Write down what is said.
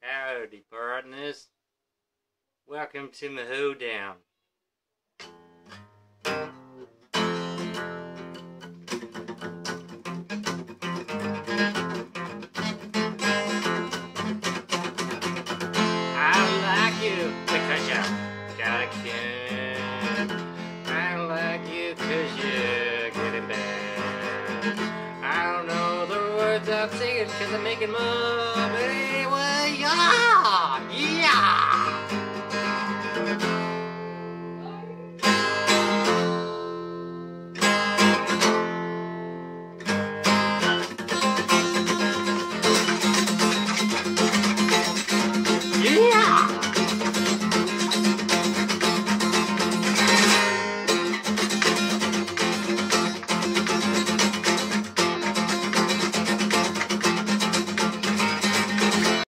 Howdy, partners. Welcome to my hoedown. I like you because you got a kid. I like you because you're getting bad. I don't know the words I'm singing because I'm making more, but